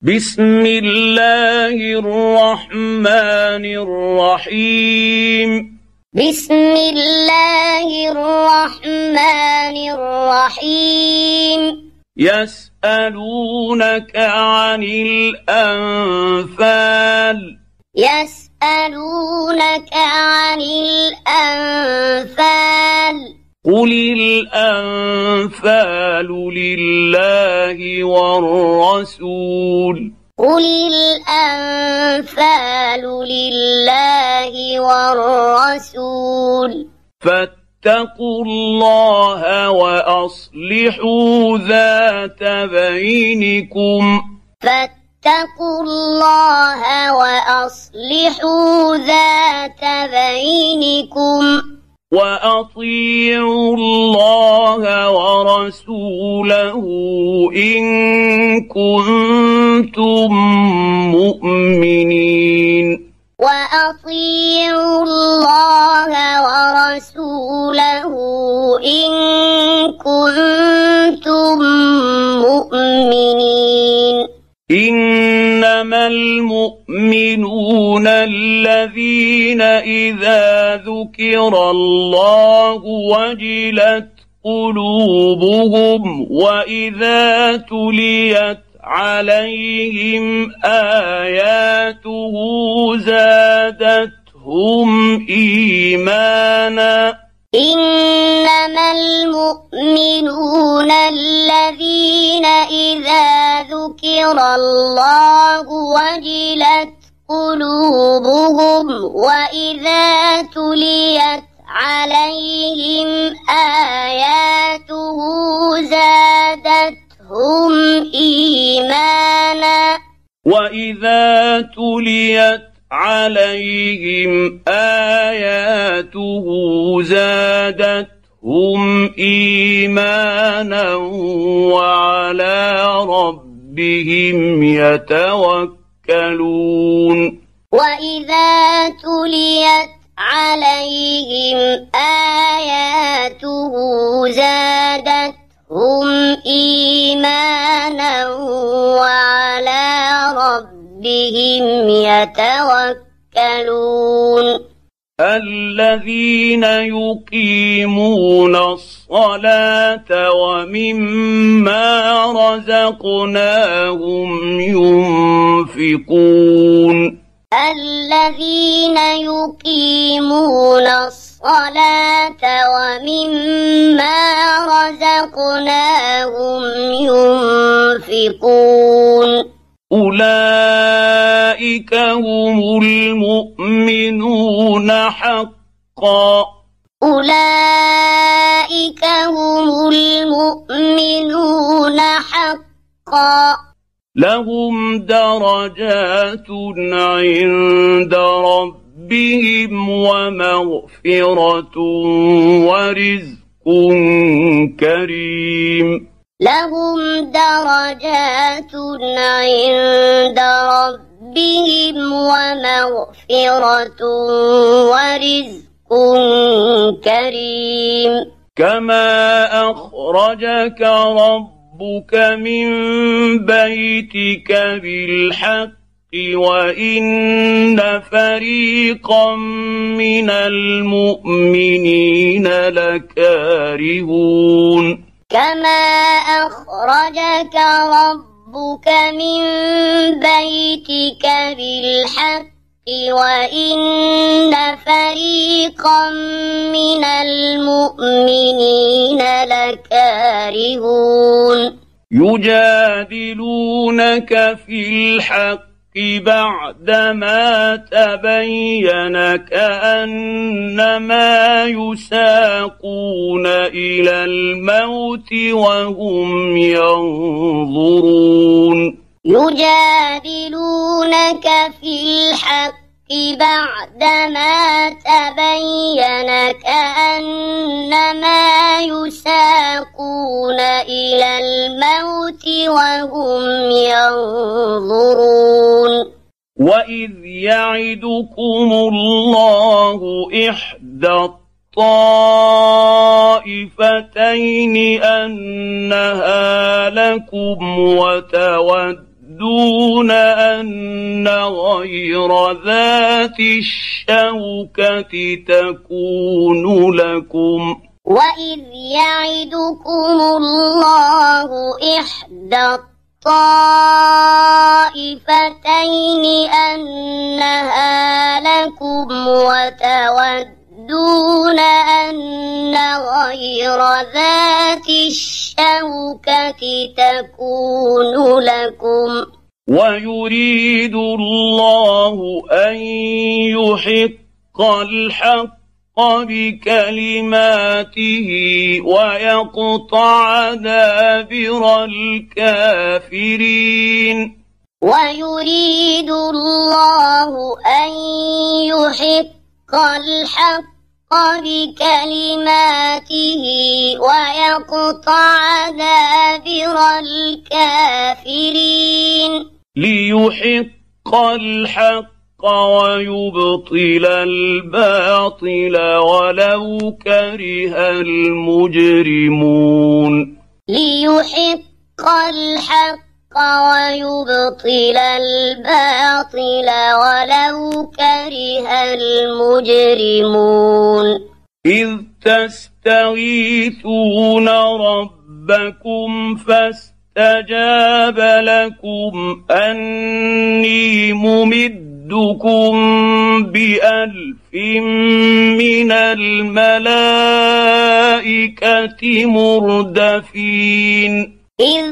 بسم الله الرحمن الرحيم بسم الله الرحمن الرحيم يسألونك عن الأنفال يسألونك عن الأنفال قل الأنفال لله والرسول قل الأنفال لله والرسول فاتقوا الله وأصلحوا ذات بينكم فاتقوا الله وأصلحوا ذات بينكم وأطيعوا الله ورسوله إن كنتم مؤمنين وأطيعوا الله ورسوله إن كنتم مؤمنين إنما المؤمنون الذين إذا ذكر الله وجلت قلوبهم وإذا تليت عليهم آياته زادتهم إيمانا إنما المؤمنون الذين إذا ذكر الله وجلت قلوبهم وإذا تليت عليهم آياته زادتهم إيمانا وإذا تليت عليهم آياته زادتهم إيمانا وعلى ربهم يتوكلون وإذا تليت عليهم آياته زادتهم إيمانا وعلى ربهم يتوكلون الذين يقيمون الصلاة ومما رزقناهم ينفقون الذين يقيمون الصلاة ومما رزقناهم ينفقون أولئك هم المؤمنون حقا أولئك هم المؤمنون حقا لهم درجات عند ربهم ومغفرة ورزق كريم لهم درجات عند ربهم ومغفرة ورزق كريم كما أخرجك ربك من بيتك بالحق وإن فريقا من المؤمنين لكارهون كما أخرجك ربك من بيتك بالحق وإن فريقا من المؤمنين لكارهون يجادلونك في الحق بعدما تبين كأنما يساقون إلى الموت وهم ينظرون يجادلونك في الحق بعدما تبين كأنما يساقون إلى الموت وهم ينظرون وإذ يعدكم الله إحدى الطائفتين أنها لكم وتودون وتودون أن غير ذات الشوكة تكون لكم وإذ يعدكم الله إحدى الطائفتين أنها لكم وتودون أن غير ذات الشوكة تكون لكم ويريد الله أن يحق الحق بكلماته ويقطع دابر الكافرين ويريد الله أن يحق الحق بكلماته ويقطع دابر الكافرين ليحق الحق ويبطل الباطل ولو كره المجرمون ليحق الحق ويبطل الباطل ولو كره المجرمون إذ تستغيثون ربكم فاستجاب لكم أني ممدكم ب1000 من الملائكة مردفين إذ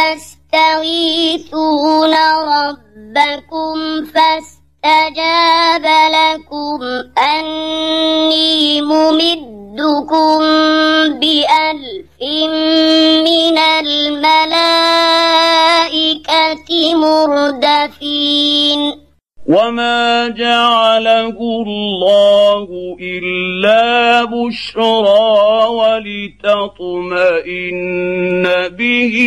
تستغيثون ربكم فاستجاب لكم أني ممدكم ب1000 من الملائكة مردفين وما جعله الله إلا بشرى ولتطمئن به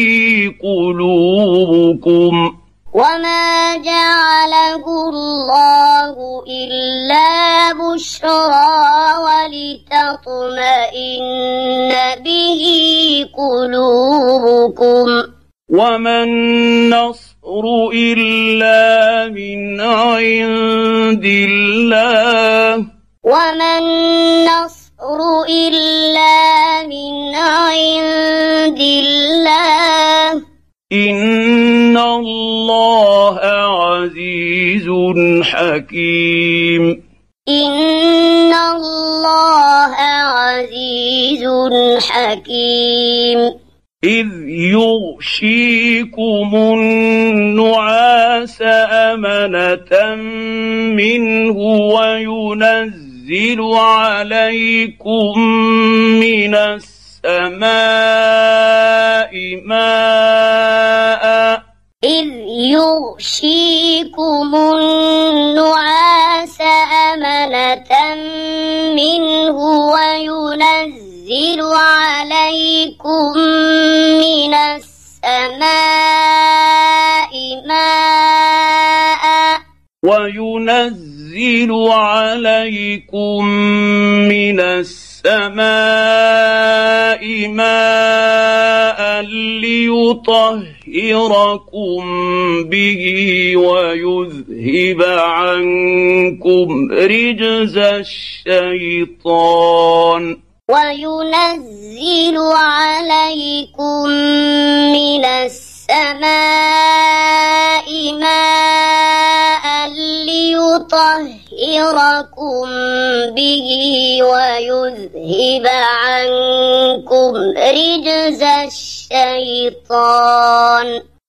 قلوبكم وما جعله الله إلا بشرى ولتطمئن به قلوبكم وما النصر إلا من عند الله وما النصر إلا من عند الله إن الله عزيز حكيم إن الله عزيز حكيم إذ يغشيكم النعاس أمنة منه وينزل عليكم من السماء ماء إذ يغشيكم النعاس أمنة منه وينزل عليكم من السماء ماء وينزل عليكم من السماء ماء ليطهركم به ويذهب عنكم رجز الشيطان وينزل عليكم من السماء ماء ليطهركم به ويذهب عنكم رجز الشيطان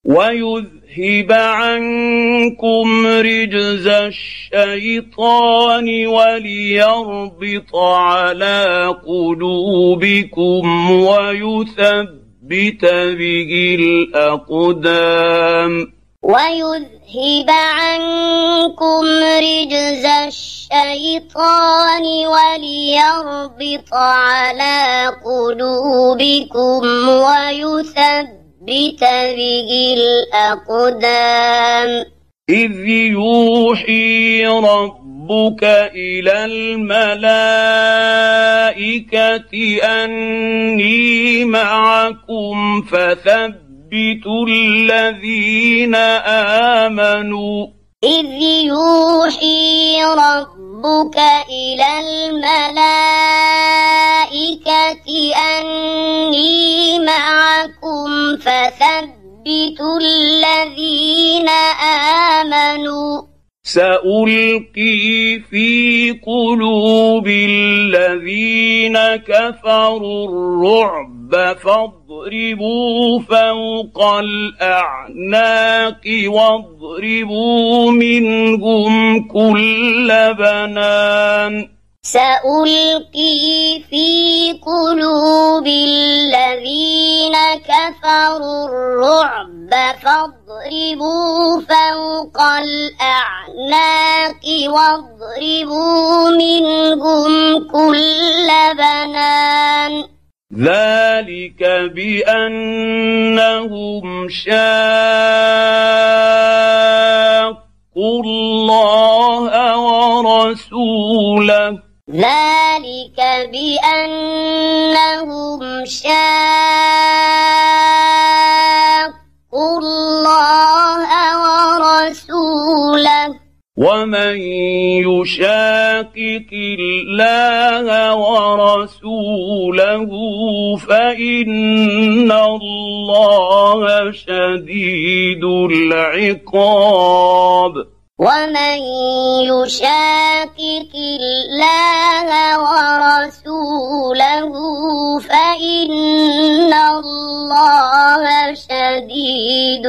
وليربط على قلوبكم ويثبت به الأقدام ويذهب عنكم رجز الشيطان وليربط على قلوبكم ويثبت به الأقدام إذ يوحي ربك إلى الملائكة أني معكم فثبتوا الذين آمنوا إذ يوحي ربك إلى الملائكة أني معكم فثبتوا الذين آمنوا سألقي في قلوب الذين كفروا الرعب فاضربوا فوق الأعناق واضربوا منهم كل بنان سألقي في قلوب الذين كفروا الرعب فاضربوا فوق الأعناق واضربوا منهم كل بنان ذلك بأنهم شاقوا الله ورسوله ذلك بأنهم شاقوا الله ورسوله ومن يشاقق الله ورسوله فإن الله شديد العقاب ومن يشاقق الله ورسوله فإن الله شديد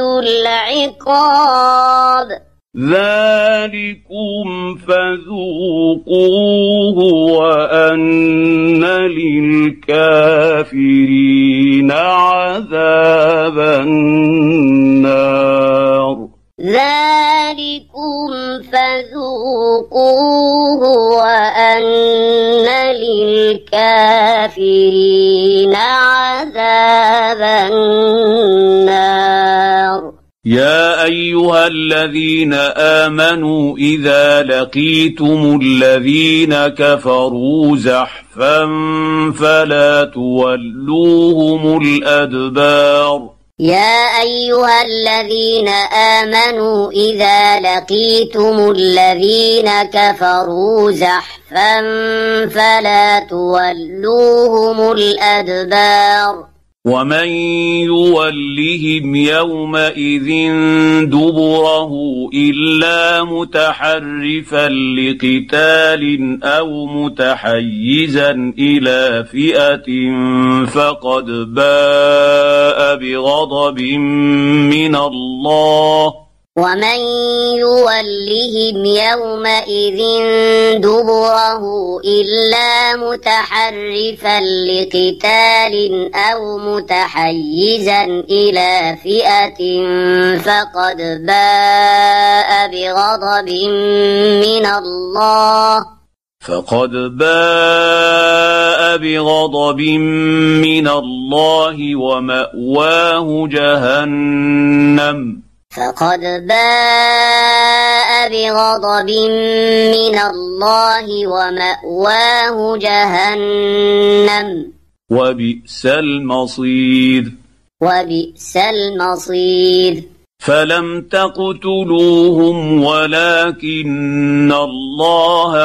العقاب ذلكم فذوقوه وأن للكافرين عذاب النار ذلكم فذوقوه وأن للكافرين عذاب النار يا أيها الذين آمنوا إذا لقيتم الذين كفروا زحفا فلا تولوهم الأدبار يا أيها الذين آمنوا إذا لقيتم الذين كفروا زحفا فلا تولوهم الأدبار ومن يولهم يومئذ دبره إلا متحرفا لقتال أو متحيزا إلى فئة فقد باء بغضب من الله ومن يولهم يومئذ دبره إلا متحرفا لقتال أو متحيزا إلى فئة فقد باء بغضب من الله ومأواه جهنم وبئس المصير فلم تقتلوهم ولكن الله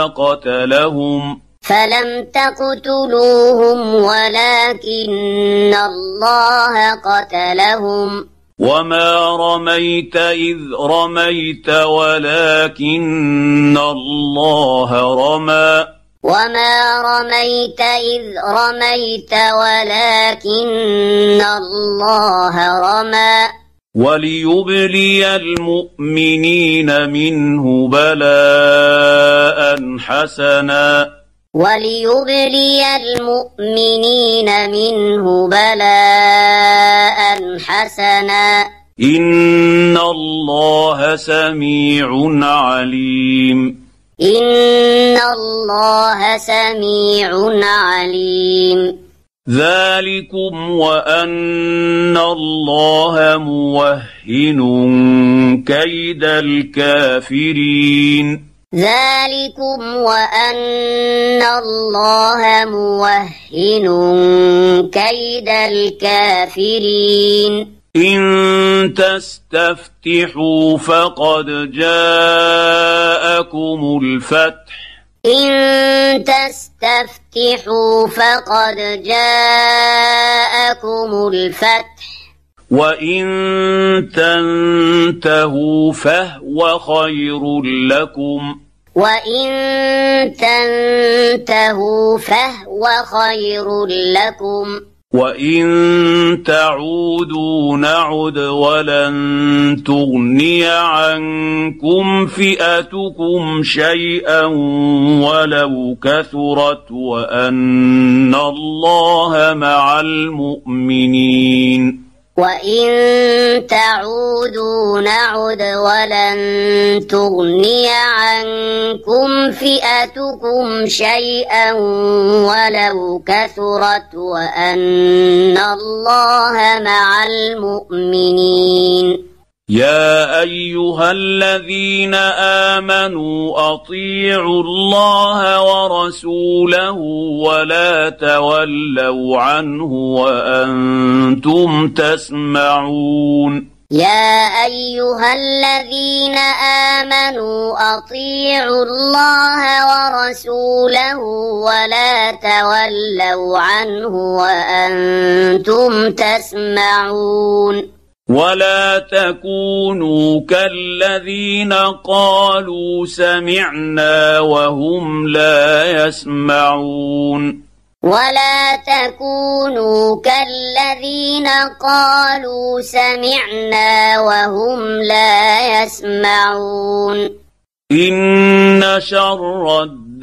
قتلهم وما رميت إذ رميت ولكن الله رمى وليبلي المؤمنين منه بلاء حسنا إن الله سميع عليم ذلكم وأن الله موهن كيد الكافرين إن تستفتحوا فقد جاءكم الفتح إن تستفتحوا فقد جاءكم الفتح وإن تنتهوا فهو خير لكم وإن تنتهوا فهو خير لكم وإن تعودوا نعد ولن تغني عنكم فئتكم شيئا ولو كثرت وأن الله مع المؤمنين وإن تعودوا نعد ولن تغني عنكم فئتكم شيئا ولو كثرت وأن الله مع المؤمنين يا أيها الذين آمنوا أطيعوا الله ورسوله ولا تولوا عنه وأنتم تسمعون يا أيها الذين آمنوا أطيعوا الله ورسوله ولا تولوا عنه وأنتم تسمعون ولا تكونوا كالذين قالوا سمعنا وهم لا يسمعون ولا تكونوا كالذين قالوا سمعنا وهم لا يسمعون إن شر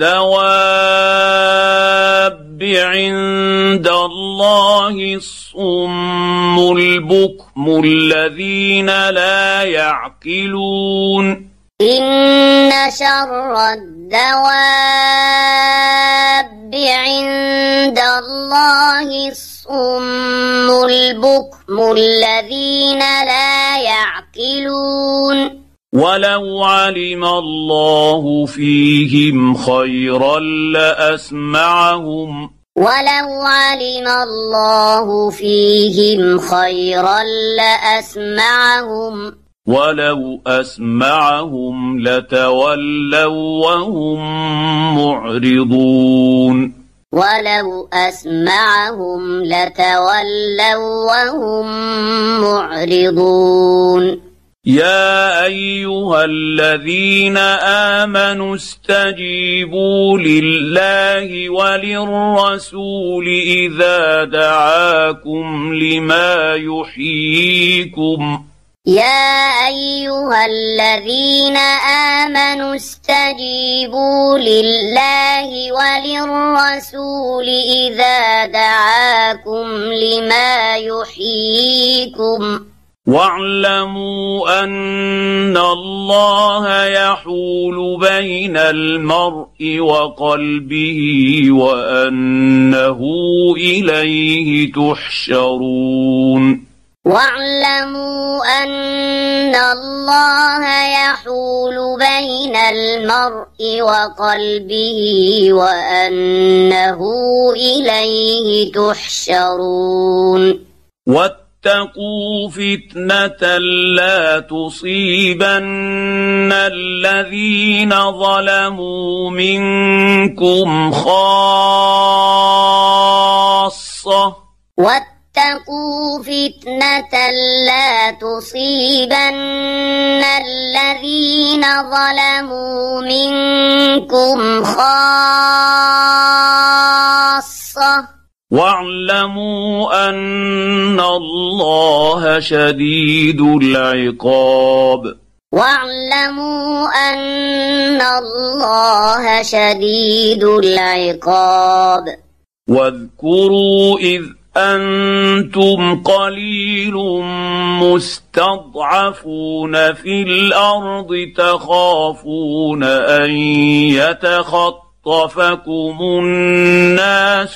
الدواب عند الله الصم البكم الذين لا يعقلون إن شر الدواب عند الله الصم البكم الذين لا يعقلون ولو علم الله فيهم خيرا لأسمعهم ولو علم الله فيهم خيرا لأسمعهم ولو أسمعهم لتولوا وهم معرضون ولو أسمعهم لتولوا وهم معرضون يا أيها الذين آمنوا استجيبوا لله وللرسول إذا دعاكم لما يحييكم يا أيها الذين آمنوا استجيبوا لله وللرسول إذا دعاكم لما يحييكم واعلموا أن الله يحول بين المرء وقلبه وأنه إليه تحشرون واعلموا أن الله يحول بين المرء وقلبه وأنه إليه تحشرون واتقوا فتنة لا تصيبن الذين ظلموا منكم خاصة واتقوا فتنة لا تصيبن الذين ظلموا منكم خاصة واعلموا أن الله شديد العقاب واعلموا أن الله شديد العقاب واذكروا إذ أنتم قليل مستضعفون في الأرض تخافون أن يتخطفكم الناس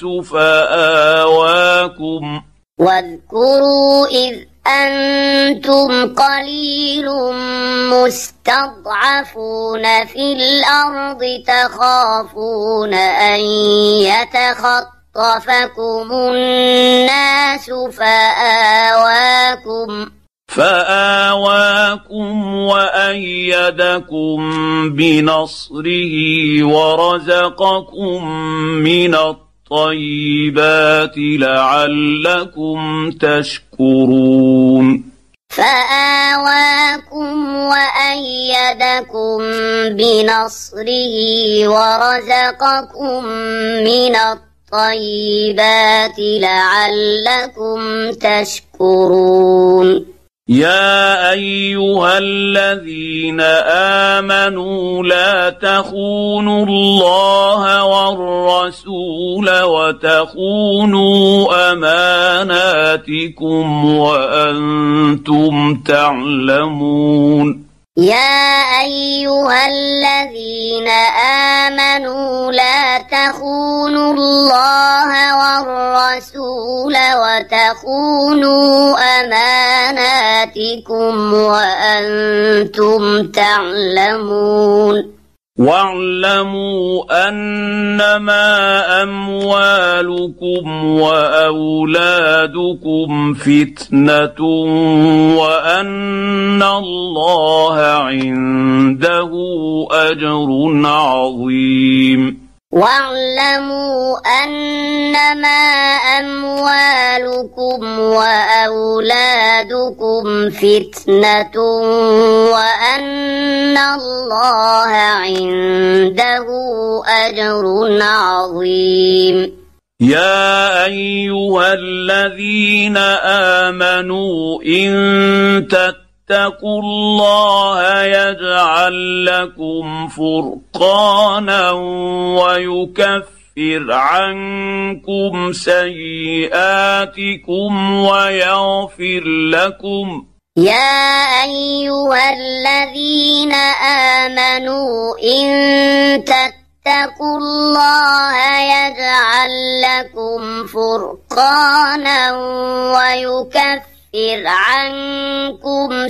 فآواكم واذكروا إذ أنتم قليل مستضعفون في الأرض تخافون أن يتخطفكم خطفكم الناس فآواكم وأيدكم بنصره ورزقكم من الطيبات لعلكم تشكرون فآواكم وأيدكم بنصره ورزقكم من الطيبات لعلكم تشكرون يا أيها الذين آمنوا لا تخونوا الله والرسول وتخونوا أماناتكم وأنتم تعلمون يا أيها الذين آمنوا لا تخونوا الله والرسول وتخونوا أماناتكم وأنتم تعلمون واعلموا أنما أموالكم وأولادكم فتنة وأن الله عنده أجر عظيم واعلموا أنما أموالكم وأولادكم فتنة وأن الله عنده أجر عظيم يا أيها الذين آمنوا إن اتقوا الله يجعل لكم فرقانا ويكفر عنكم سيئاتكم ويغفر لكم يا أيها الذين آمنوا إن اتقوا الله يجعل لكم فرقانا ويكفر عنكم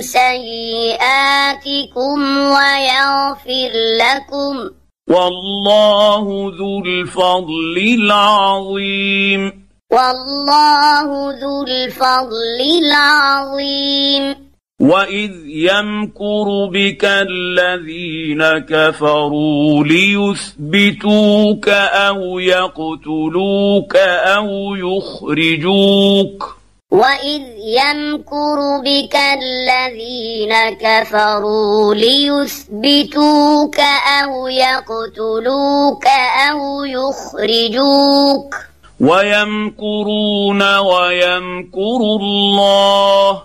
سيئاتكم ويغفر لكم والله ذو الفضل العظيم والله ذو الفضل العظيم وإذ يمكر بك الذين كفروا ليثبتوك أو يقتلوك أو يخرجوك وإذ يمكر بك الذين كفروا ليثبتوك أو يقتلوك أو يخرجوك ويمكرون ويمكر الله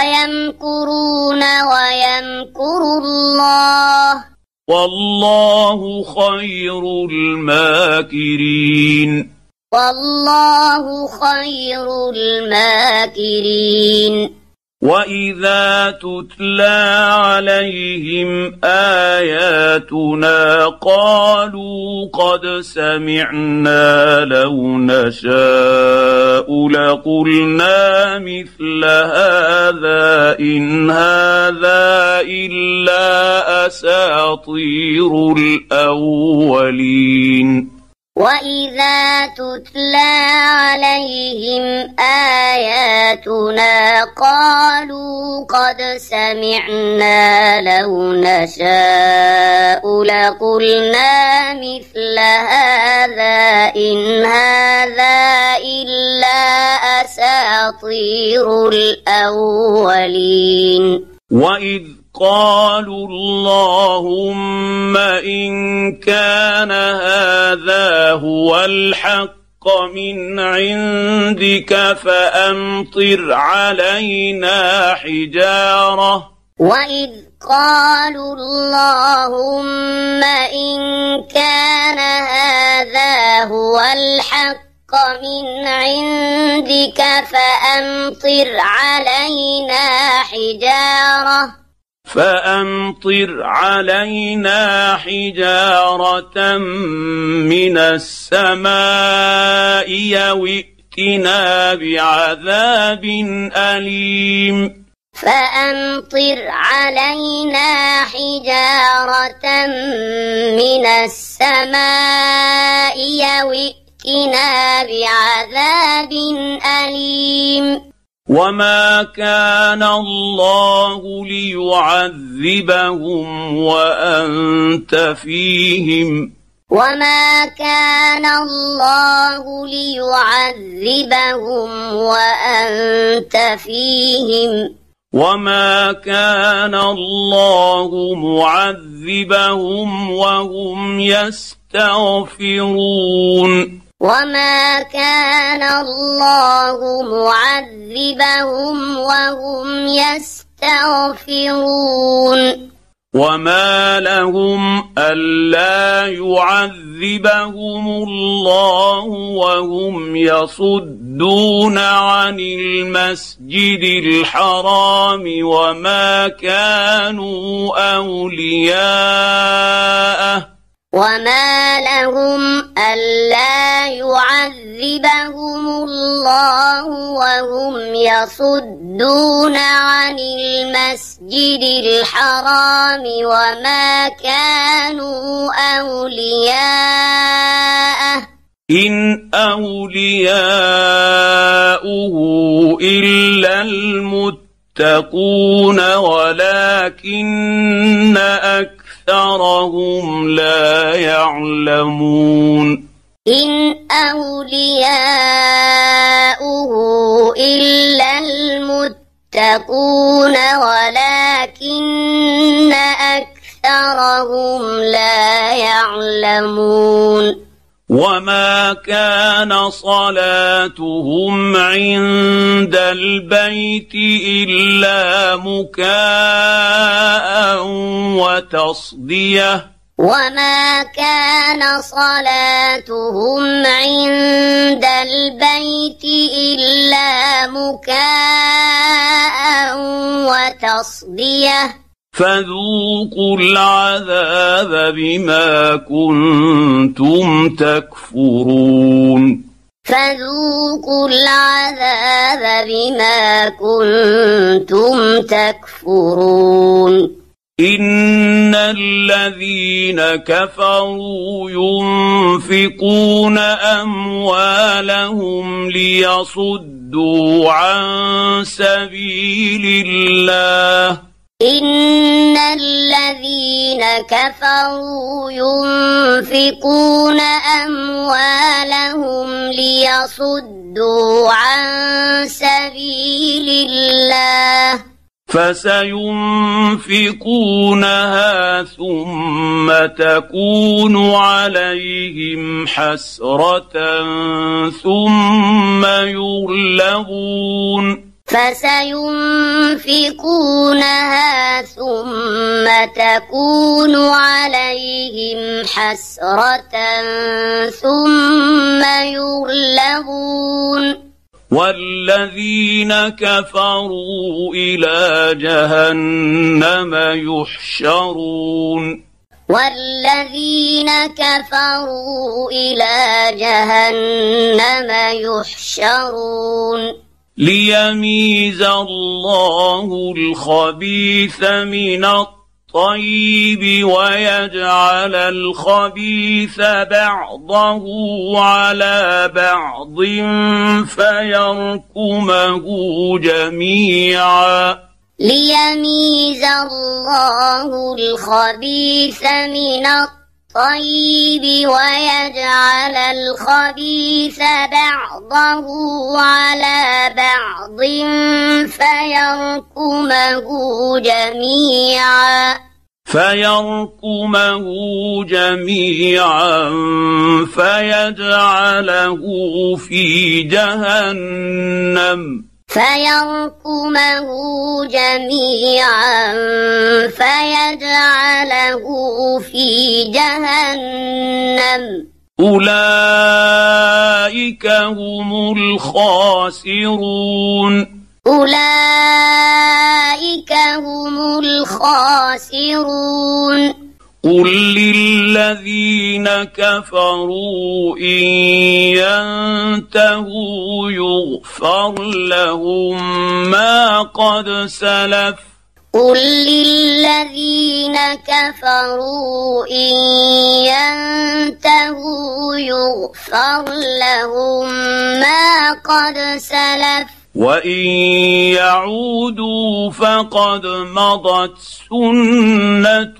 والله خير الماكرين والله خير الماكرين وإذا تتلى عليهم آياتنا قالوا قد سمعنا لو نشاء لقلنا مثل هذا إن هذا إلا أساطير الأولين وإذا تتلى عليهم آياتنا قالوا قد سمعنا لو نشاء لقلنا مثل هذا إن هذا إلا أساطير الأولين وإذ قالوا اللهم إن كان هذا هو الحق من عندك فأمطر علينا حجارة وإذ قالوا اللهم إن كان هذا هو الحق من عندك فأمطر علينا حجارة من السماء أو ائتنا بعذاب أليم فأمطر علينا حجارة من السماء أو ائتنا ائتنا بعذاب أليم وما كان الله ليعذبهم وأنت فيهم وما كان الله ليعذبهم وأنت فيهم وما كان الله معذبهم وهم يستغفرون وما كان الله معذبهم وهم يستغفرون وما لهم ألا يعذبهم الله وهم يصدون عن المسجد الحرام وما كانوا أولياءه وما لهم ألا يعذبهم الله وهم يصدون عن المسجد الحرام وما كانوا أولياءه إن أولياؤه إلا المتقون ولكن أكثرهم لا يعلمون إن أولياؤه إلا المتقون ولكن أكثرهم لا يعلمون وما كان صلاتهم عند البيت إلا مكاء وتصدية وما كان صلاتهم عند البيت إلا مكاء وتصدية فذوقوا العذاب بما كنتم تكفرون فذوقوا العذاب بما كنتم تكفرون إن الذين كفروا ينفقون أموالهم ليصدوا عن سبيل الله إن الذين كفروا ينفقون أموالهم ليصدوا عن سبيل الله فسينفقونها ثم تكون عليهم حسرة ثم يغلبون فسينفقونها ثم تكون عليهم حسرة ثم يغلبون والذين كفروا إلى جهنم يحشرون والذين كفروا إلى جهنم يحشرون ليميز الله الخبيث من الطيب ويجعل الخبيث بعضه على بعض فيركمه جميعا ليميز الله الخبيث من الطيب ويجعل الخبيث بعضه على بعض فيركمه جميعا فيجعله في جهنم أولئك هم الخاسرون قل للذين كفروا إن ينتهوا يغفر لهم ما قد سلف قل للذين كفروا إن ينتهوا يغفر لهم ما قد سلف وإن يعودوا فقد مضت سنة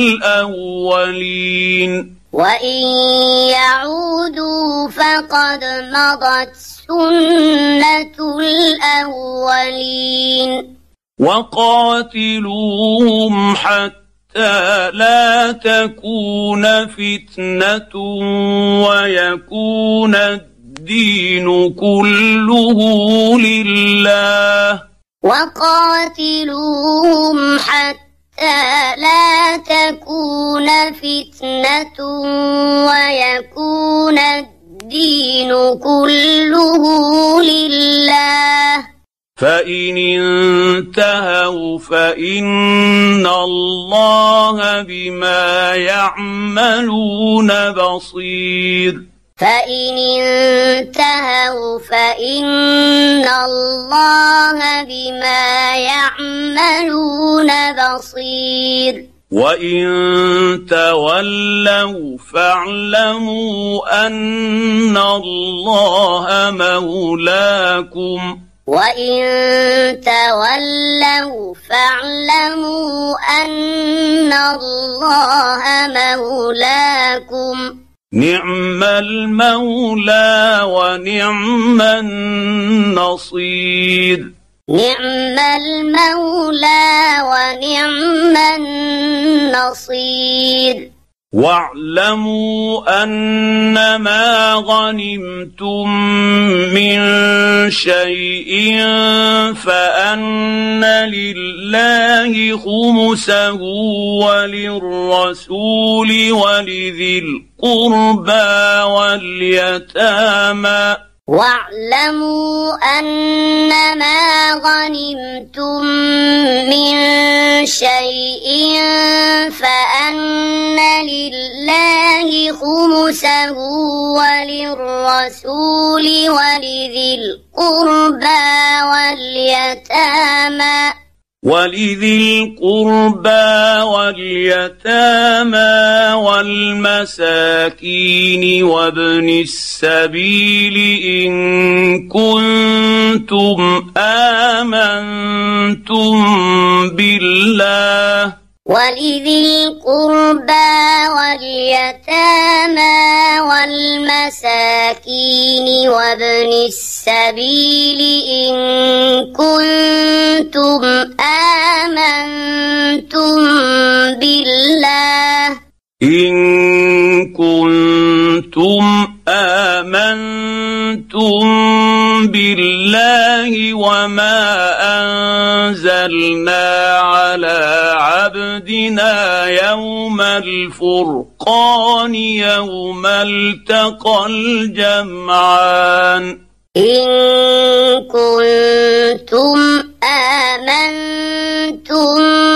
الأولين وإن يعودوا فقد مضت سنة الأولين وقاتلوهم حتى لا تكون فتنة ويكون الدين كله لله وقاتلوهم حتى لا تكون فتنة ويكون الدين كله لله فإن انتهوا فإن الله بما يعملون بصير فإن انتهوا فإن الله بما يعملون بصير وإن تولوا فاعلموا أن الله مولاكم وإن تولوا فاعلموا أن الله مولاكم نعم المولى ونعم النصير نعم المولى ونعم النصير واعلموا أنما غنمتم من شيء فأن لله خمسه وللرسول ولذي القربى واليتامى واعلموا أنما غنمتم من شيء فأن لله خمسه وللرسول ولذي القربى واليتامى والمساكين وابن السبيل إن كنتم آمنتم بالله ولذي القربى واليتامى والمساكين وابن السبيل إن كنتم آمنتم بالله وما أنزلنا على عبدنا يوم الفرقان يوم التقى الجمعان إن كنتم آمنتم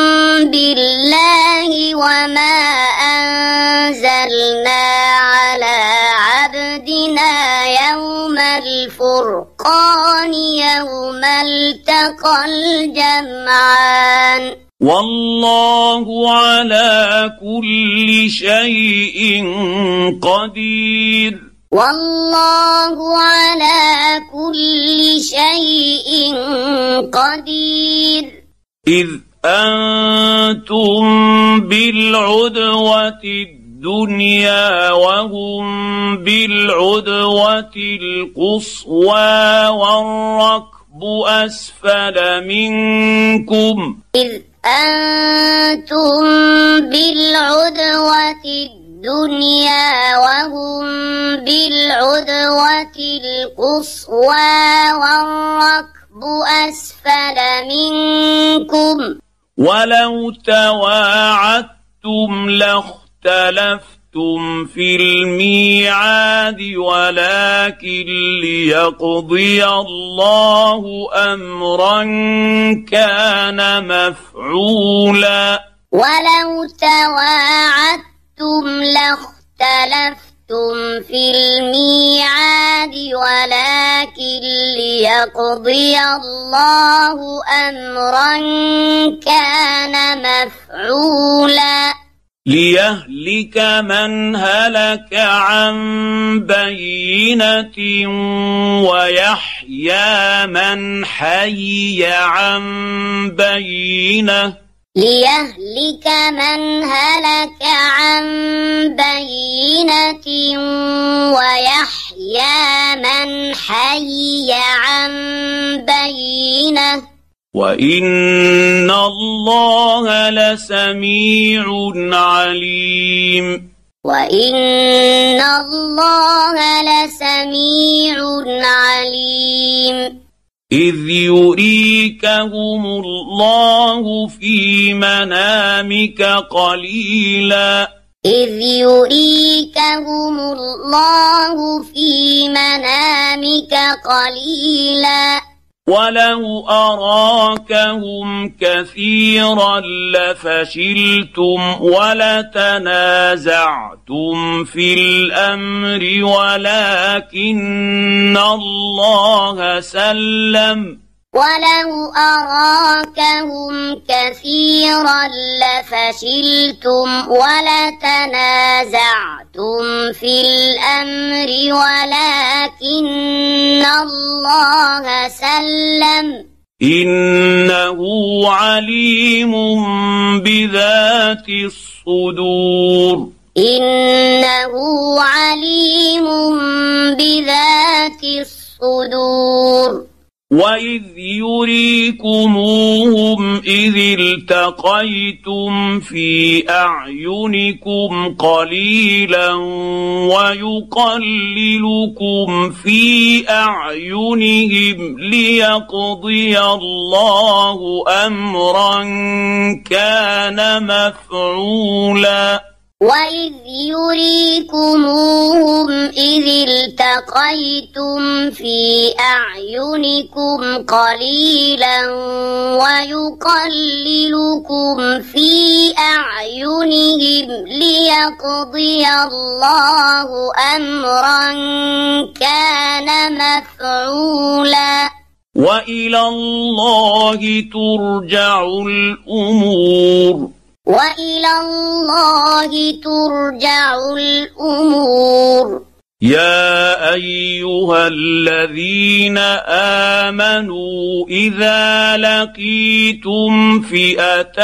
بالله وما أنزلنا على عبدنا يوم الفرقان يوم التقى الجمعان والله على كل شيء قدير والله على كل شيء قدير إذ أنتم بالعدوة الدنيا وهم بالعدوة القصوى والركب أسفل منكم إذ أنتم بالعدوة الدنيا وهم بالعدوة القصوى والركب أسفل منكم ولو تواعدتم لاختلفتم في الميعاد ولكن ليقضي الله أمرا كان مفعولا ولو تواعدتم لاختلفتم في الميعاد ولكن ليقضي الله أمرا كان مفعولا ليهلك من هلك عن بينة ويحيى من حي عن بينة ليهلك من هلك عن بينة ويحيى من حي عن بينة وإن الله لسميع عليم وإن الله لسميع عليم إذ يريكهم الله في منامك قليلا إذ يريكهم الله في منامك قليلا ولو أراكهم كثيرا لفشلتم ولتنازعتم في الأمر ولكن الله سلم ولو أراكهم كثيرا لفشلتم ولتنازعتم في الأمر ولكن الله سلم إنه عليم بذات الصدور إنه عليم بذات الصدور وإذ يريكموهم إذ التقيتم في أعينكم قليلا ويقللكم في أعينهم ليقضي الله أمرا كان مفعولا وإذ يريكموهم إذ التقيتم في أعينكم قليلا ويقللكم في أعينهم ليقضي الله أمرا كان مفعولا وإلى الله ترجع الأمور وإلى الله ترجع الأمور يا أيها الذين آمنوا إذا لقيتم فئة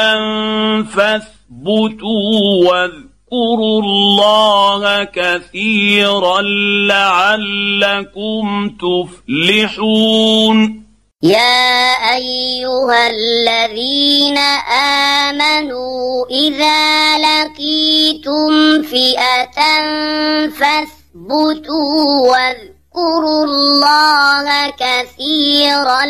فاثبتوا واذكروا الله كثيرا لعلكم تفلحون يا أيها الذين آمنوا إذا لقيتم فئة فاثبتوا واذكروا الله كثيرا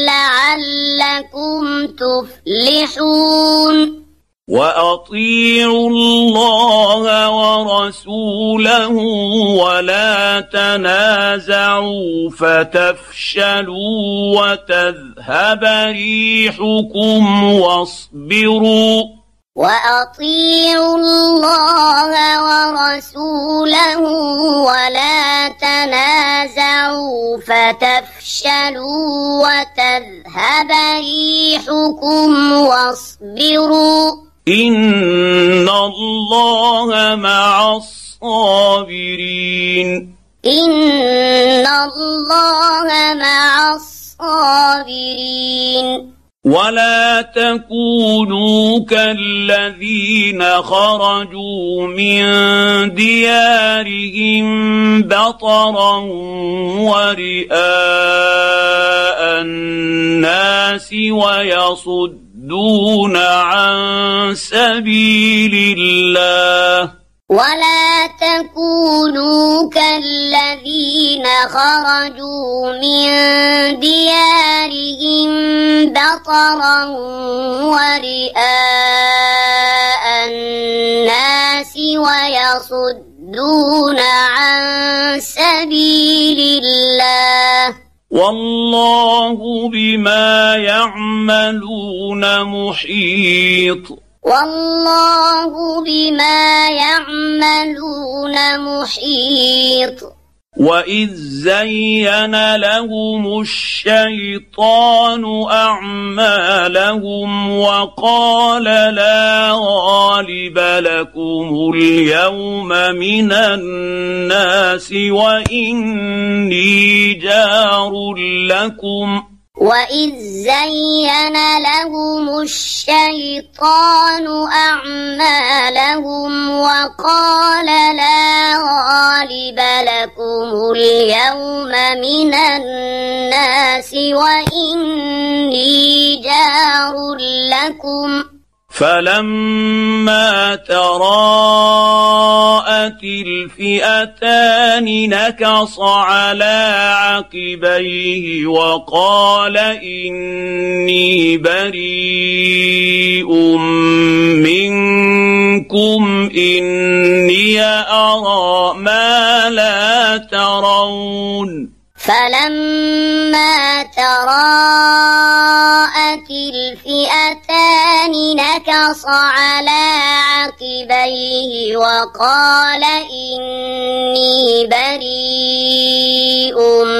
لعلكم تفلحون وأطيعوا الله ورسوله ولا تنازعوا فتفشلوا وتذهب ريحكم واصبروا وأطيعوا الله ورسوله ولا تنازعوا فتفشلوا وتذهب ريحكم واصبروا إن الله مع الصابرين إن الله مع الصابرين ولا تكونوا كالذين خرجوا من ديارهم بطرا ورئاء الناس ويصدون عن سبيل الله ولا تكونوا كالذين خرجوا من ديارهم بطرا ورئاء الناس ويصدون عن سبيل الله والله بما يعملون محيط والله بما يعملون محيط وإذ زين لهم الشيطان أعمالهم وقال لا غالب لكم اليوم من الناس وإني جار لكم وإذ زين لهم الشيطان أعمالهم وقال لا غالب لكم اليوم من الناس وإني جار لكم فلما تراءت الفئتان نكص على عقبيه وقال إني بريء منكم إني أرى ما لا ترون فلما تراءت الفئتان نكص على عقبيه وقال إني بريء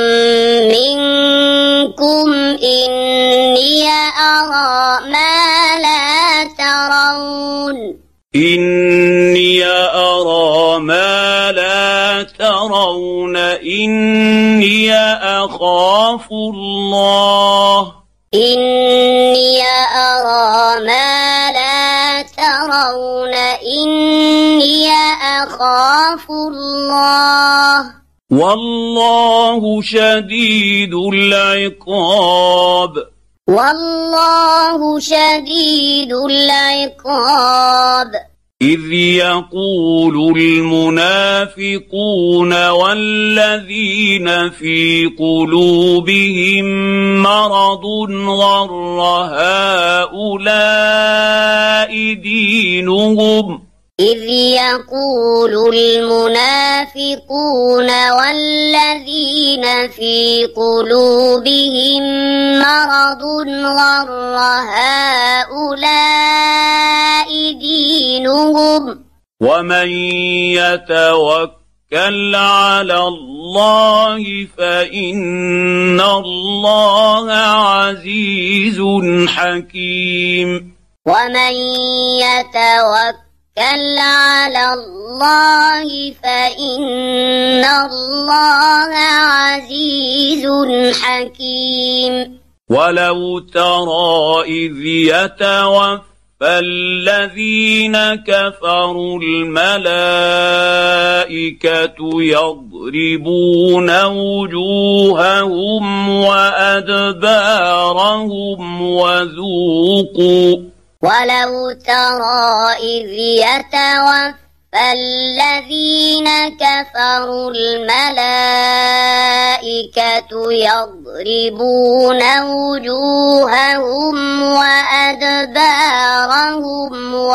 منكم إني أرى ما لا ترون إني أرى ما لا ترون إني أخاف الله إني أرى ما لا ترون إني أخاف الله والله شديد العقاب والله شديد العقاب إذ يقول المنافقون والذين في قلوبهم مرض غر هؤلاء دينهم إذ يقول المنافقون والذين في قلوبهم مرض غر هؤلاء دينهم ومن يتوكل على الله فإن الله عزيز حكيم ومن يتوكل على الله فإن الله عزيز حكيم ولو ترى إذ يتوفى فالذين كفروا الملائكة يضربون وجوههم وأدبارهم ولو ترى إذ يتوفى الذين كفروا الملائكة يضربون وجوههم وأدبارهم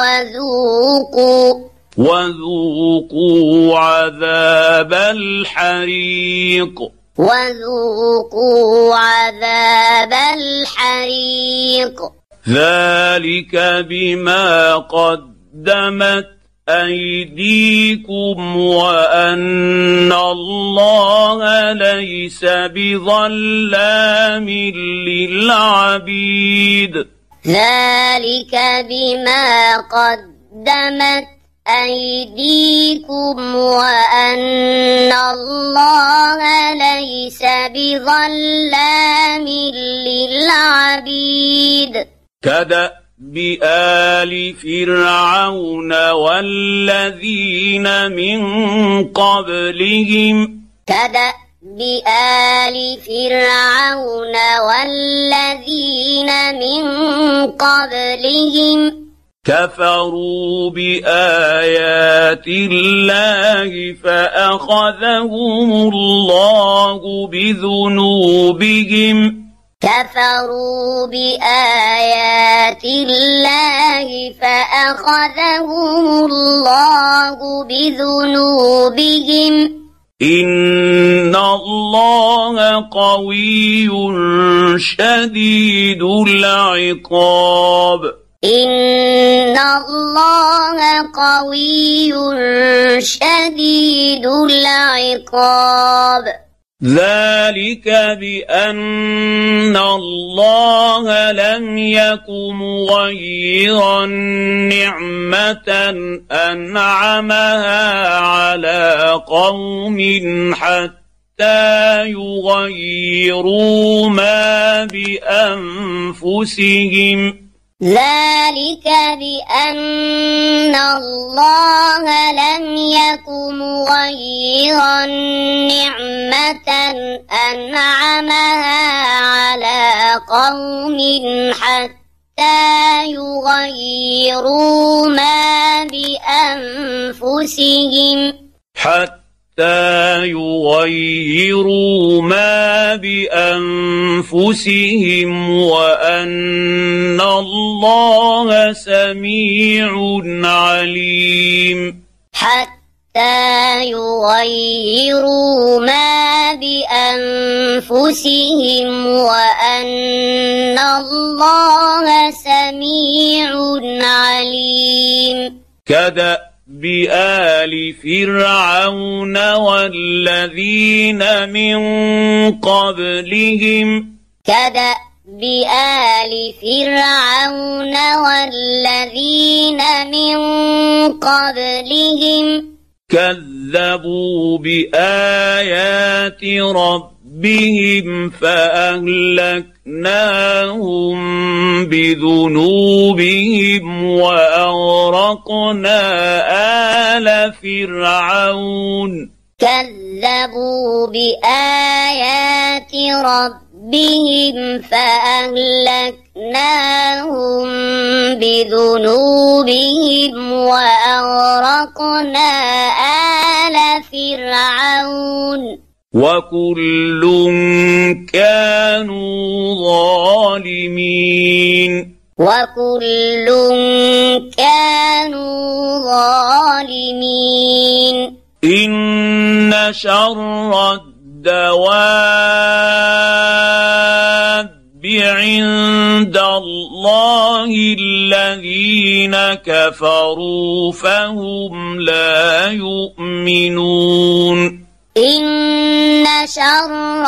وذوقوا عذاب الحريق ذلك بما قدمت أيديكم وأن الله ليس بظلام للعبيد ذلك بما قدمت أيديكم وأن الله ليس بظلام للعبيد كدأب آل فرعون والذين من قبلهم كفروا بآيات الله فأخذهم الله بذنوبهم إن الله قوي شديد العقاب إن الله قوي شديد العقاب ذلك بأن الله لم يك مغيرا نعمة أنعمها على قوم حتى يغيروا ما بأنفسهم ذلك بأن الله لم يك مغيرا نعمة أنعمها على قوم حتى يغيروا ما بأنفسهم وأن الله سميع عليم حتى يغيروا ما بأنفسهم وأن الله سميع عليم بآل فرعون والذين من قبلهم بآل فرعون والذين من قبلهم كذبوا بآيات ربهم فأهلكناهم بذنوبهم وأغرقنا آل فرعون كذبوا بآيات ربهم فأهلكناهم بذنوبهم وأغرقنا آل فرعون وكل كانوا ظالمين إن شر الدواب عند الله الذين كفروا فهم لا يؤمنون إن شر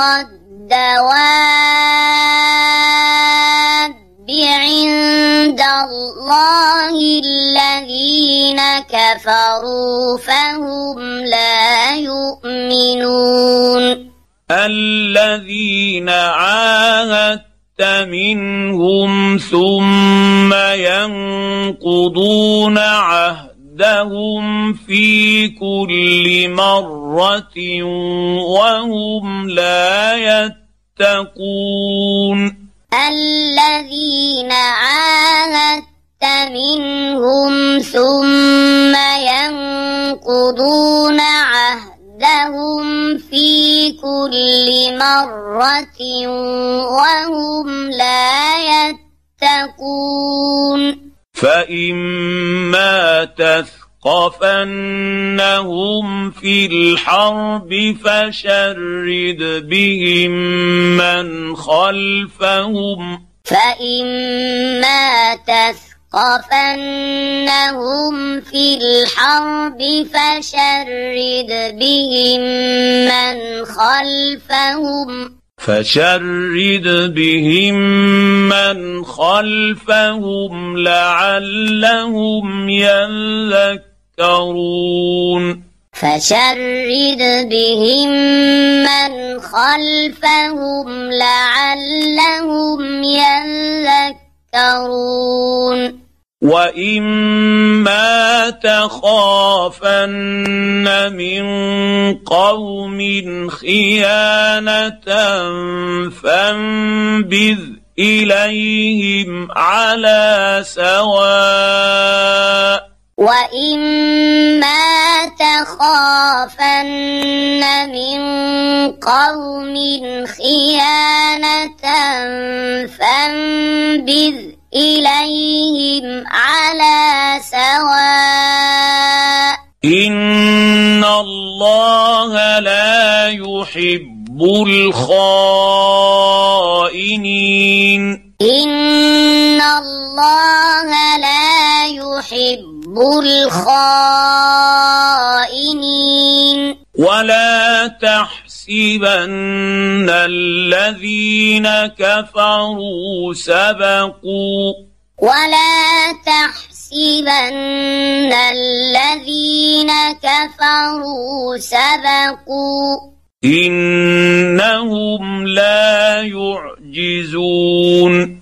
الدواب عند الله الذين كفروا فهم لا يؤمنون الذين عاهدت منهم ثم ينقضون عهدهم في كل مرة وهم لا يتقون الذين عاهدت منهم ثم ينقضون عهدهم في كل مرة وهم لا يتقون فإما تثقفنهم في الحرب فشرد بهم من خلفهم فإما تثقفنهم في الحرب فشرد بهم من خلفهم لعلهم يذكرون وإما تخافن من قوم خيانة فانبذ إليهم على سواء وإما تخافن من قوم خيانة فانبذ إليهم على سواء إن الله لا يحب الخائنين إن الله لا يحب الخائنين ولا تحسبن الذين كفروا سبقوا ولا تحسبن الذين كفروا سبقوا إنهم لا يعجزون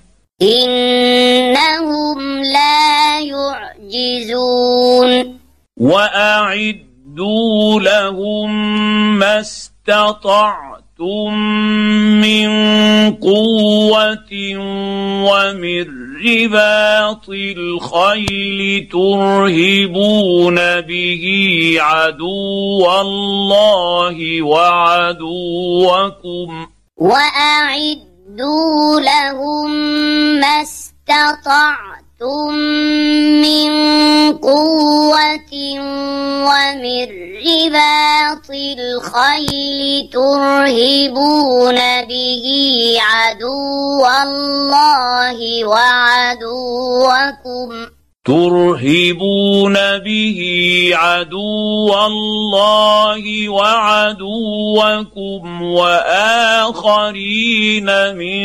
إنهم لا يعجزون وأعدوا لهم ما استطعتم من قوة ومن رباط الخيل ترهبون به عدو الله وعدوكم وأعدوا لهم ما استطعتم من قوة ومن رباط الخيل ترهبون به عدو الله وعدوكم وآخرين من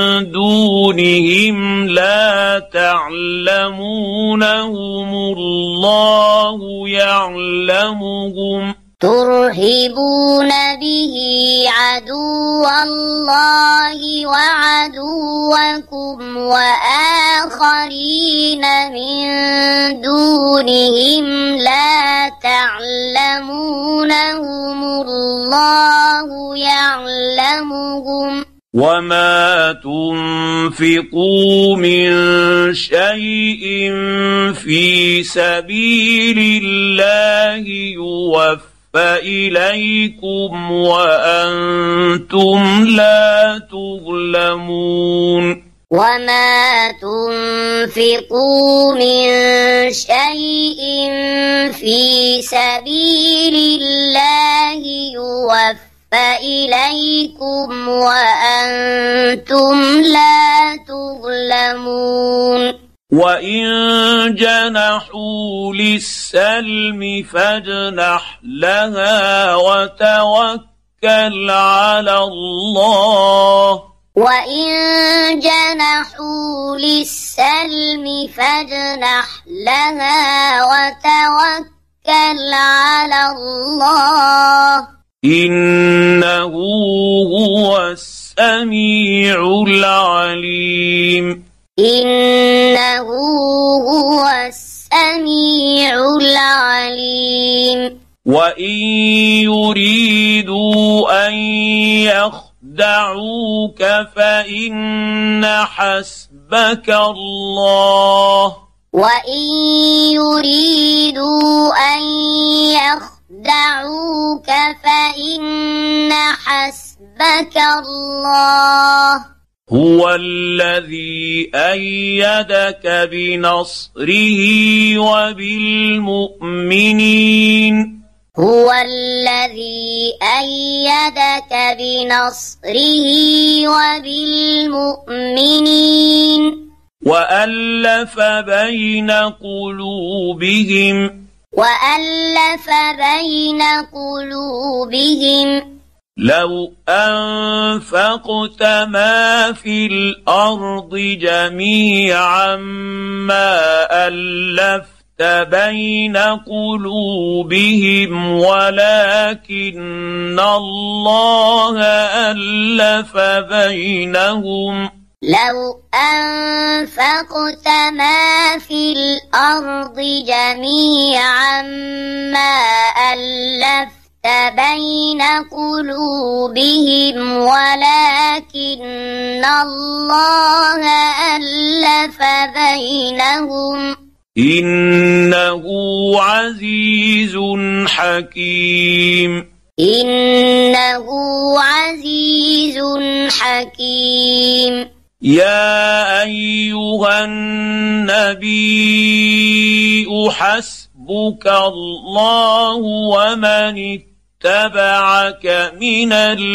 دونهم لا تعلمونهم الله يعلمهم ترهبون به عدو الله وعدوكم وآخرين من دونهم لا تعلمونهم الله يعلمهم وما تنفقوا من شيء في سبيل الله يوفى إليكم وأنتم لا تظلمون وما تنفقوا من شيء في سبيل الله يوفى إليكم وأنتم لا تظلمون وإن جنحوا للسلم فاجنح لها وتوكل على الله وإن جنحوا للسلم فاجنح لها وتوكل على الله إنه هو السميع العليم إنه هو السميع العليم وإن يريدوا أن يخدعوك فإن حسبك الله وإن يريدوا أن يخدعوك فإن حسبك الله هو الذي أيدك بنصره وبالمؤمنين هو الذي أيدك بنصره وبالمؤمنين وألف بين قلوبهم لو أنفقت ما في الأرض جميعا ما ألفت بين قلوبهم ولكن الله ألف بينهم لو أنفقت ما في الأرض جميعا ما ألفت بين قلوبهم ولكن الله ألف بينهم إنه عزيز حكيم إنه عزيز حكيم يا أيها النبي حسبك الله ومن اتبعك من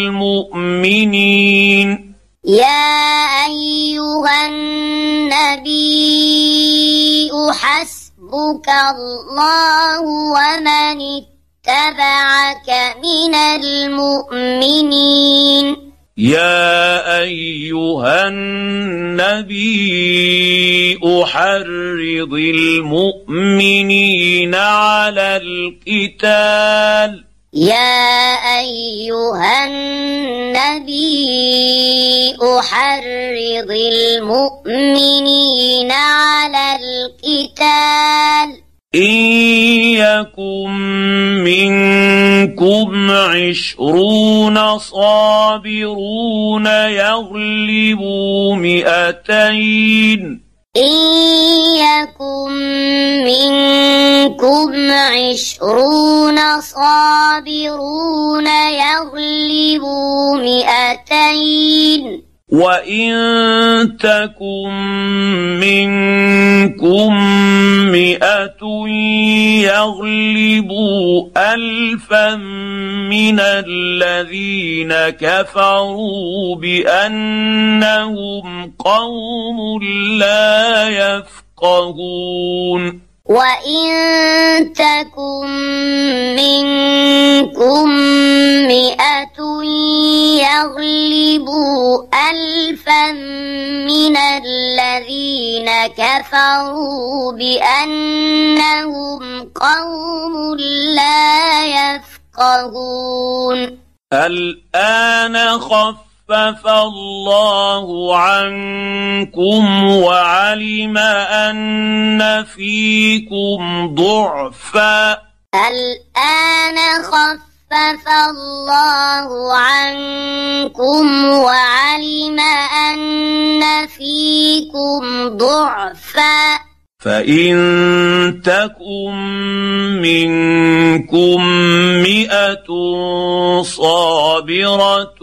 المؤمنين يا أيها النبي حسبك حسبك الله ومن اتبعك من المؤمنين يا أيها النبي حرض المؤمنين على القتال يا أيها النبي حرض المؤمنين على القتال إن يكن منكم 20 صابرون يغلبوا 200 إن يكن منكم 20 صابرون يغلبوا 200 وإن تكن منكم 100 يغلبوا 1000 من الذين كفروا بأنهم قوم لا يفقهون وإن تكن منكم 100 يغلبوا 1000 من الذين كفروا بأنهم قوم لا يفقهون الآن خفف الله عنكم وعلم أن فيكم ضعفا الآن خفف الله عنكم وعلم أن فيكم ضعفا فإن تكن منكم 100 صابرة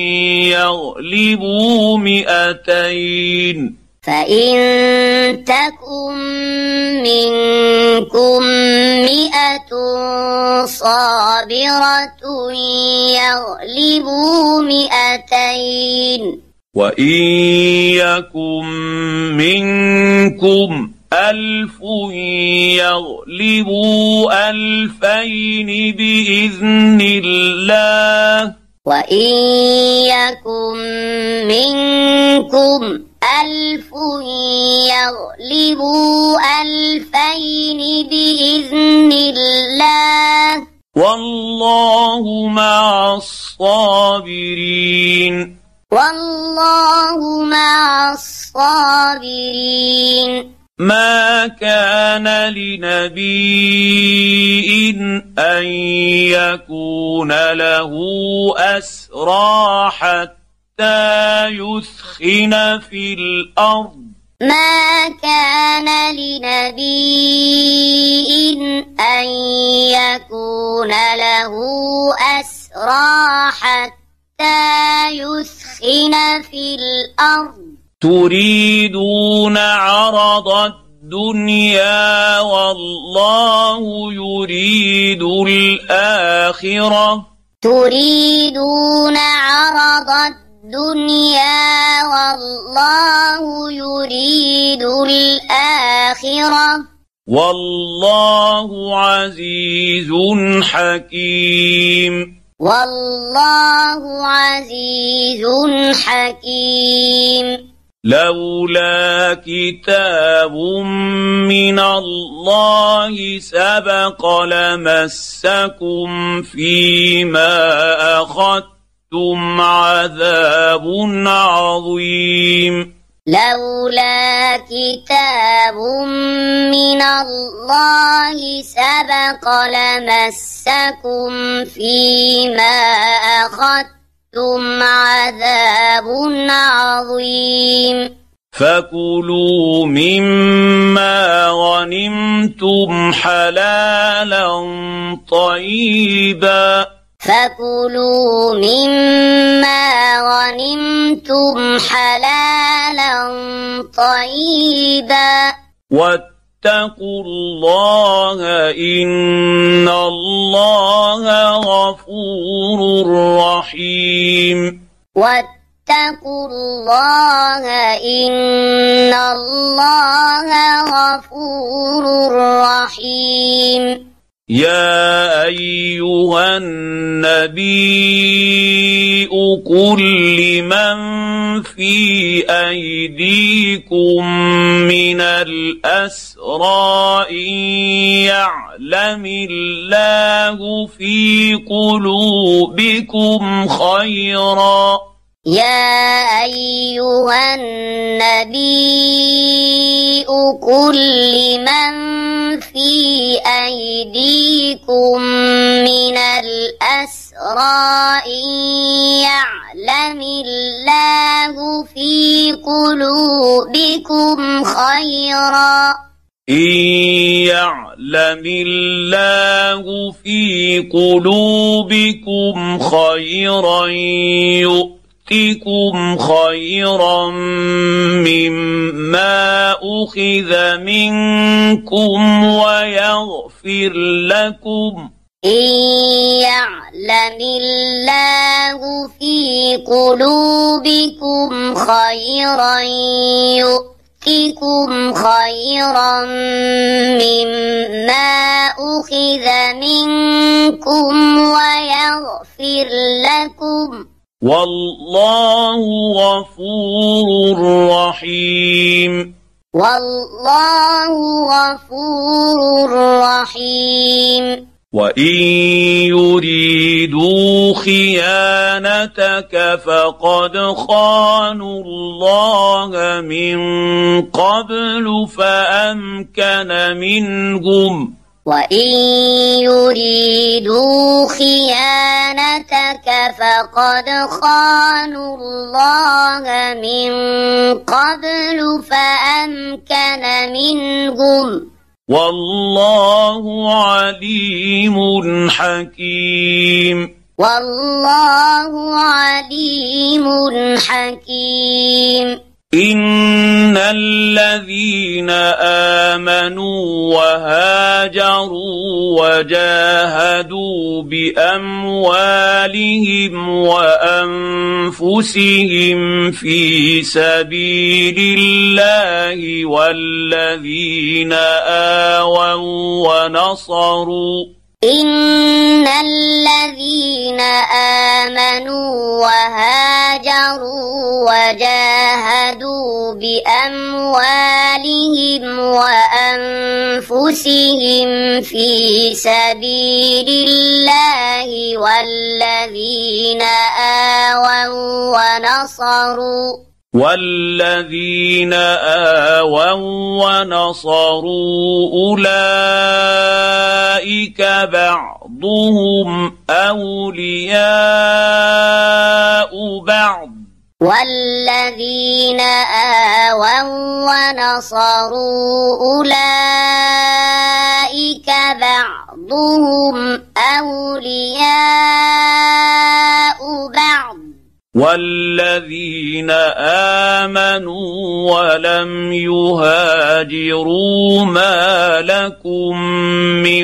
يغلبوا 200 فإن تكن منكم 100 صابرة يغلبوا 200 وإن يكن منكم 1000 يغلبوا 2000 بإذن الله وإن يكن منكم 1000 يغلبوا 2000 بإذن الله والله مع الصابرين والله مع الصابرين ما كان لنبي أن يكون له أسرى حتى يثخن في الأرض ما كان لنبي أن يكون له أسرى حتى يثخن في الأرض تريدون عرض الدنيا والله يريد الآخرة تريدون عرض الدنيا والله يريد الآخرة والله عزيز حكيم والله عزيز حكيم لولا كتاب من الله سبق لمسكم فيما أخذتم عذاب عظيم لولا كتاب من الله سبق لمسكم فيما أخذتم عذاب عظيم فكلوا مما غنمتم حلالا طيبا فكلوا مما غنمتم حلالا طيبا واتقوا الله إن الله غفور رحيم واتقوا واتقوا الله إن الله غفور رحيم يا أيها النبي قل لمن في أيديكم من الأسرى إن يعلم الله في قلوبكم خيرا يا أيها النبي قل لمن في أيديكم من الأسرى إن يعلم الله في قلوبكم خيرا إن يعلم الله في قلوبكم خيرا يؤتكم خيرا مما أخذ منكم ويغفر لكم إن يعلم الله في قلوبكم خيرا يؤتكم خيرا مما أخذ منكم ويغفر لكم والله غفور رحيم والله غفور رحيم وإن يريدوا خيانتك فقد خانوا الله من قبل فأمكن منهم وإن يريدوا خيانتك فقد خانوا الله من قبل فأمكن منهم والله عليم حكيم والله عليم حكيم إن الذين آمنوا وهاجروا وجاهدوا بأموالهم وأنفسهم في سبيل الله والذين آووا ونصروا إن الذين آمنوا وهاجروا وجاهدوا بأموالهم وأنفسهم في سبيل الله والذين آووا ونصروا أولئك بعضهم أولياء بعض والذين آووا ونصروا أولئك بعضهم أولياء بعض والذين آمنوا ولم يهاجروا ما لكم من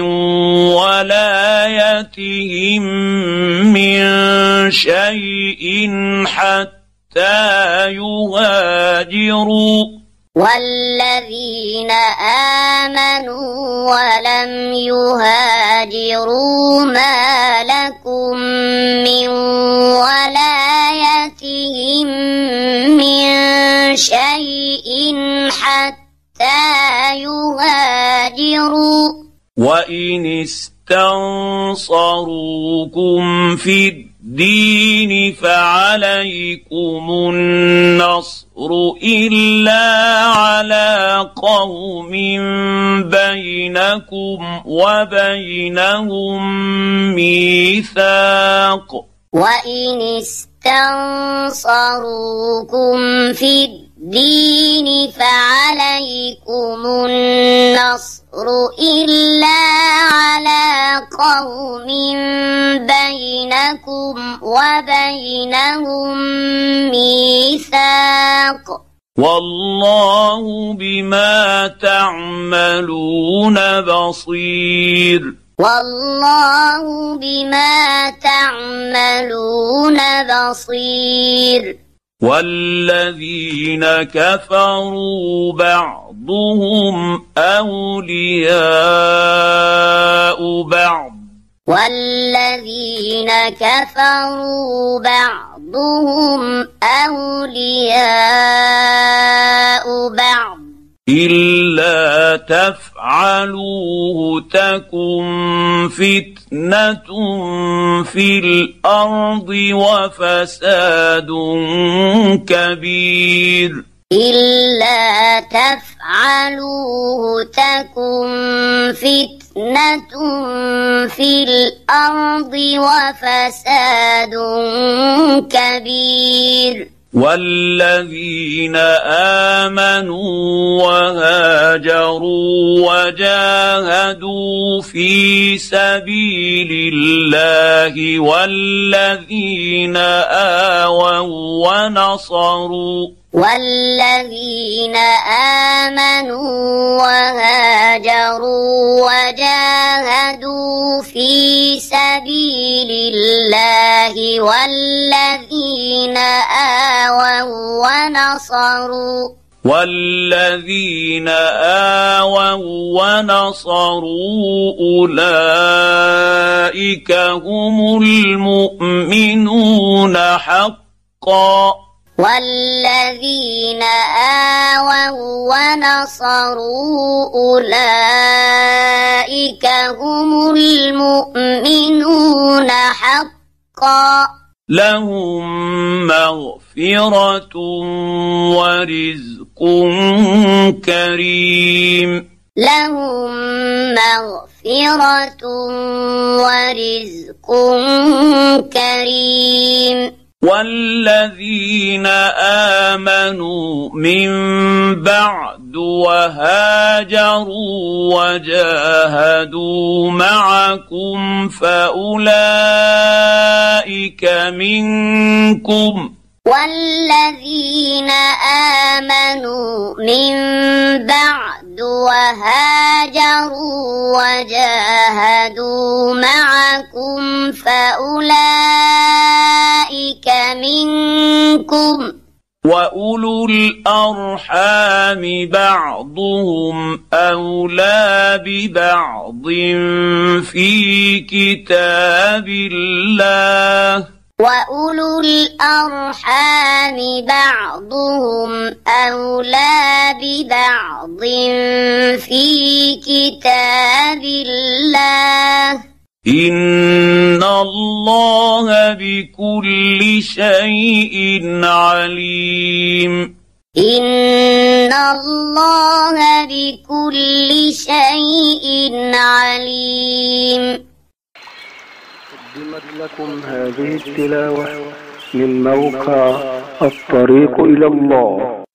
ولايتهم من شيء حتى يهاجروا والذين آمنوا ولم يهاجروا ما لكم من ولايتهم من شيء حتى يهاجروا وإن استنصروكم في الدين فعليكم النصر إلا على قوم بينكم وبينهم ميثاق وإن استنصروكم في الدين فعليكم النصر إلا على قوم بينكم وبينهم ميثاق والله بما تعملون بصير والله بما تعملون بصير والذين كفروا بعضهم أولياء بعض والذين كفروا بعضهم أولياء بعض إلا تفعلوه تكن فتنة في الأرض وفساد كبير إلا تفعلوه تكن فتنة في الأرض وفساد كبير والذين آمنوا وهاجروا وجاهدوا في سبيل الله والذين آووا والذين آمنوا وهاجروا وجاهدوا في سبيل الله والذين آووا ونصروا أولئك هم المؤمنون حقا والذين آووا ونصروا أولئك هم المؤمنون حقا لهم مغفرة ورزق كريم لهم مغفرة ورزق كريم والذين آمنوا من بعد وهاجروا وجاهدوا معكم فأولئك منكم والذين آمنوا من بعد وهاجروا وجاهدوا معكم فأولئك منكم وأولو الأرحام بعضهم أولى ببعض في كتاب الله وأولو الأرحام بعضهم أولى ببعض في كتاب الله إن الله بكل شيء عليم إن الله بكل شيء عليم. قدمت لكم هذه التلاوة من موقع الطريق إلى الله.